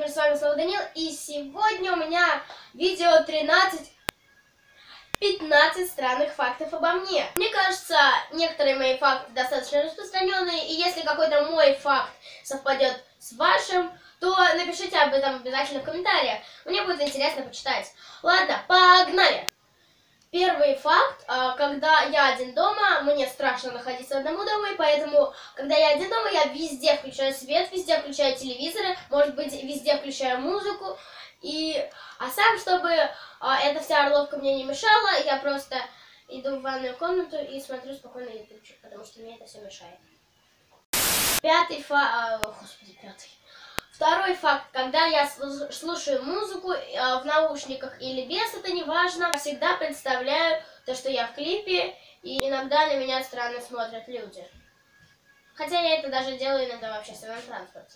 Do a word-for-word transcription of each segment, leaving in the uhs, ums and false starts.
привет, с вами снова Данил, и сегодня у меня видео тринадцать пятнадцать странных фактов обо мне. Мне кажется, некоторые мои факты достаточно распространенные, и если какой-то мой факт совпадет с вашим, то напишите об этом обязательно в комментариях. Мне будет интересно почитать. Ладно, погнали! Первый факт, когда я один дома, мне страшно находиться одному дома, и поэтому, когда я один дома, я везде включаю свет, везде включаю телевизоры, может быть, везде включаю музыку. И, а сам, чтобы эта вся орловка мне не мешала, я просто иду в ванную комнату и смотрю спокойно ютубчик, потому что мне это все мешает. Пятый факт, господи, пятый. Второй факт, когда я слушаю музыку в наушниках или без, это не важно, всегда представляю то, что я в клипе, и иногда на меня странно смотрят люди. Хотя я это даже делаю иногда в общественном транспорте.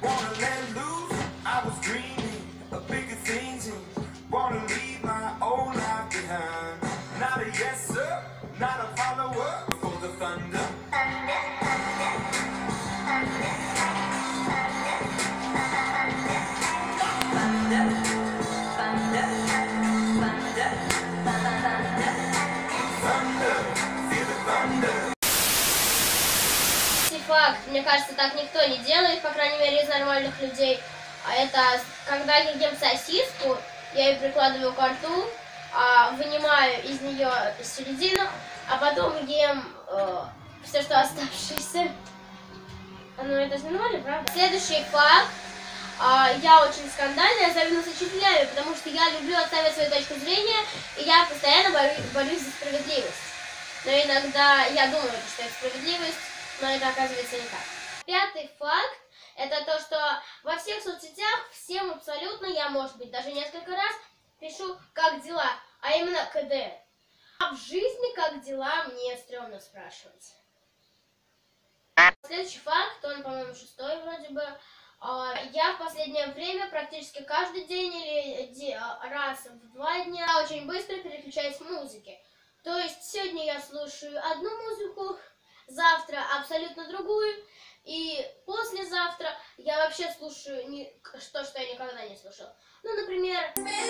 Факт, мне кажется, так никто не делает, по крайней мере, из нормальных людей. А это когда я ем сосиску, я ее прикладываю к рту, а, вынимаю из нее середину, а потом ем э, все, что оставшееся. Ну, это же нормально, правда? Следующий факт. А, я очень скандальная, особенно с учителями, потому что я люблю отставить свою точку зрения, и я постоянно борю, борюсь за справедливость. Но иногда я думаю, что это справедливость, но это оказывается не так. Пятый факт – это то, что во всех соцсетях всем абсолютно, я, может быть, даже несколько раз пишу «как дела», а именно КД. А в жизни «как дела» мне стрёмно спрашивать. Следующий факт, он, по-моему, шестой вроде бы. Я в последнее время практически каждый день или раз в два дня очень быстро переключаюсь в музыке. То есть сегодня я слушаю одну музыку, завтра абсолютно другую, и послезавтра я вообще слушаю не, то, что я никогда не слушала. Ну, например...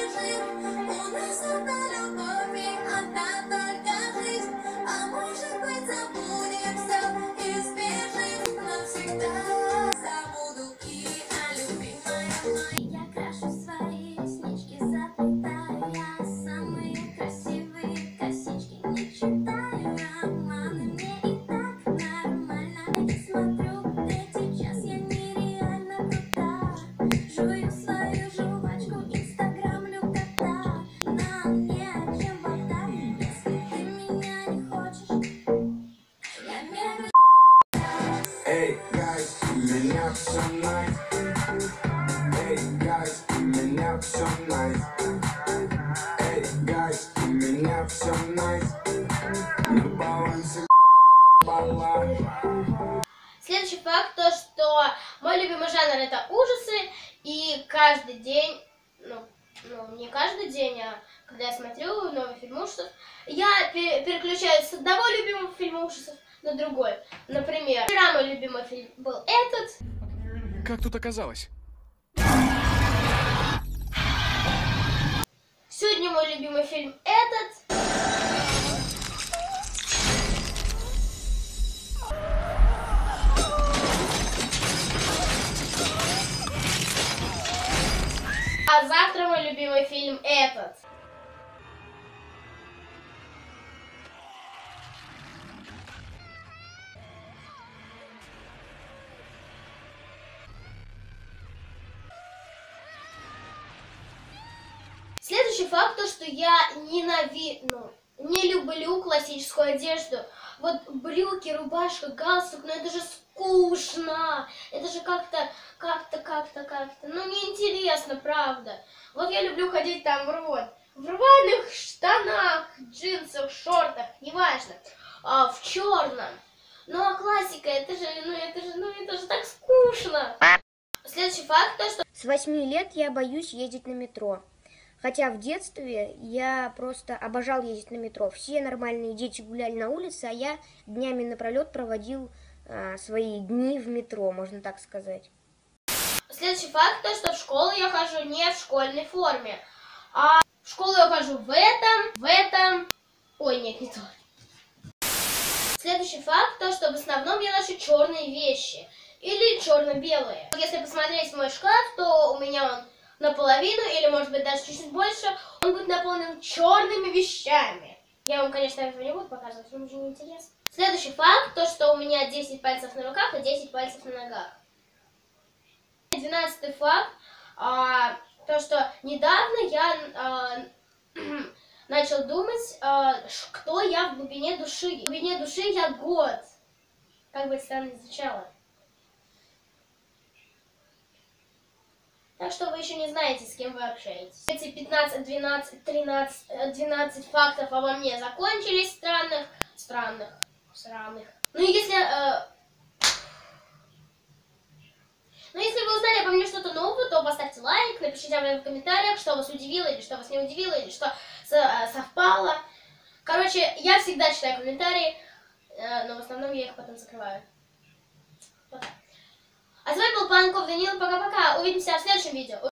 Следующий факт, то, что мой любимый жанр это ужасы, и каждый день, ну, ну не каждый день, а когда я смотрю новый фильм ужасов, я переключаюсь с одного любимого фильма ужасов на другой. Например, вчера мой любимый фильм был этот. Как тут оказалось? Сегодня мой любимый фильм этот. А завтра мой любимый фильм этот. Следующий факт, то, что я ненавижу, ну, не люблю классическую одежду. Вот брюки, рубашка, галстук, но это же скучно. Это же как-то, как-то, как-то, как-то, ну, неинтересно, правда. Вот я люблю ходить там вот, в рваных штанах, джинсах, шортах, неважно, а, в черном. Ну, а классика, это же, ну, это же, ну, это же так скучно. Следующий факт, то, что... С восьми лет я боюсь ездить на метро. Хотя в детстве я просто обожал ездить на метро. Все нормальные дети гуляли на улице, а я днями напролет проводил а, свои дни в метро, можно так сказать. Следующий факт, то, что в школу я хожу не в школьной форме, а в школу я хожу в этом, в этом... Ой, нет, не то. Следующий факт, то, что в основном я ношу черные вещи или черно-белые. Если посмотреть мой шкаф, то у меня он наполовину, или может быть даже чуть-чуть больше, он будет наполнен черными вещами. Я вам, конечно, этого не буду показывать, вам уже не интересно. Следующий факт, то, что у меня десять пальцев на руках и десять пальцев на ногах. Двенадцатый факт, а, то, что недавно я а, начал думать, а, кто я в глубине души. В глубине души я год. Как бы это странно ни звучало. Так что вы еще не знаете, с кем вы общаетесь. Эти пятнадцать, двенадцать, тринадцать, двенадцать фактов обо мне закончились странных, странных, странных. Ну и если... Э, ну если вы узнали обо мне что-то новое, то поставьте лайк, напишите об этом в комментариях, что вас удивило, или что вас не удивило, или что совпало. Короче, я всегда читаю комментарии, э, но в основном я их потом закрываю. Вот так. А с вами был Панков Данил, пока-пока, увидимся в следующем видео.